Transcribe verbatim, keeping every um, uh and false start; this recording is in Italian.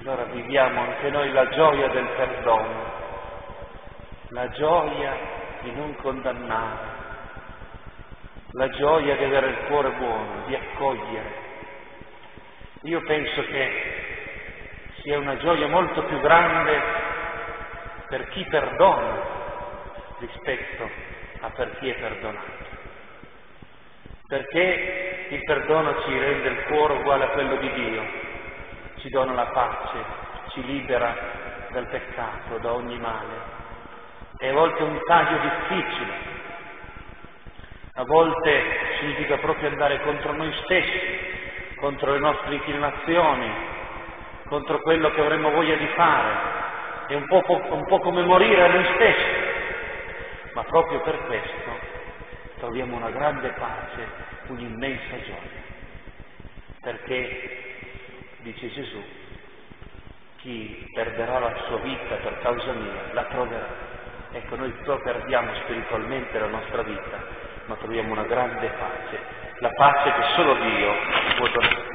Allora viviamo anche noi la gioia del perdono, la gioia di non condannare, la gioia di avere il cuore buono, di accogliere. Io penso che sia una gioia molto più grande per chi perdona rispetto a per chi è perdonato. Perché il perdono ci rende il cuore uguale a quello di Dio, ci dona la pace, ci libera dal peccato, da ogni male. E a volte è un taglio difficile, a volte significa proprio andare contro noi stessi, contro le nostre inclinazioni, contro quello che avremmo voglia di fare. È un po', un po' come morire a noi stessi, ma proprio per questo troviamo una grande pace, un'immensa gioia, perché, dice Gesù, chi perderà la sua vita per causa mia la troverà. Ecco, noi perdiamo spiritualmente la nostra vita, ma troviamo una grande pace, la pace che solo Dio può donare.